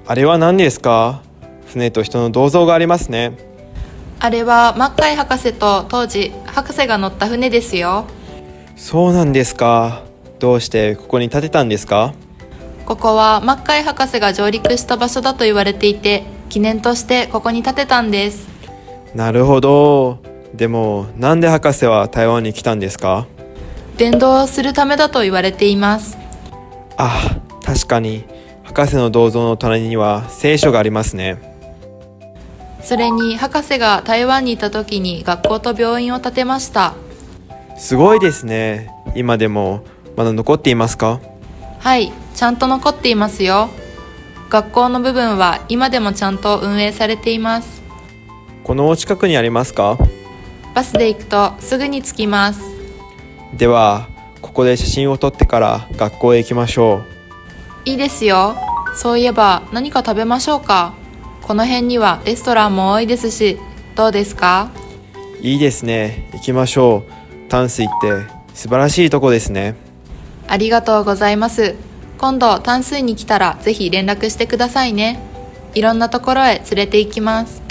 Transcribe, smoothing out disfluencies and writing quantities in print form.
あれは何ですか？船と人の銅像がありますね。 あれはマッカイ博士と当時博士が乗った船ですよ。 そうなんですか。どうしてここに建てたんですか？ ここはマッカイ博士が上陸した場所だと言われていて、記念としてここに建てたんです。 なるほど。でもなんで博士は台湾に来たんですか？ 伝道するためだと言われています。 あ、確かに博士の銅像の隣には聖書がありますね。 それに博士が台湾にいた時に学校と病院を建てました。 すごいですね。今でもまだ残っていますか？ はい、ちゃんと残っていますよ。学校の部分は今でもちゃんと運営されています。 このお近くにありますか？ バスで行くとすぐに着きます。 ではここで写真を撮ってから学校へ行きましょう。 いいですよ。そういえば何か食べましょうか。この辺にはレストランも多いですし、どうですか？ いいですね。行きましょう。淡水って素晴らしいとこですね。 ありがとうございます。今度淡水に来たらぜひ連絡してくださいね。いろんなところへ連れて行きます。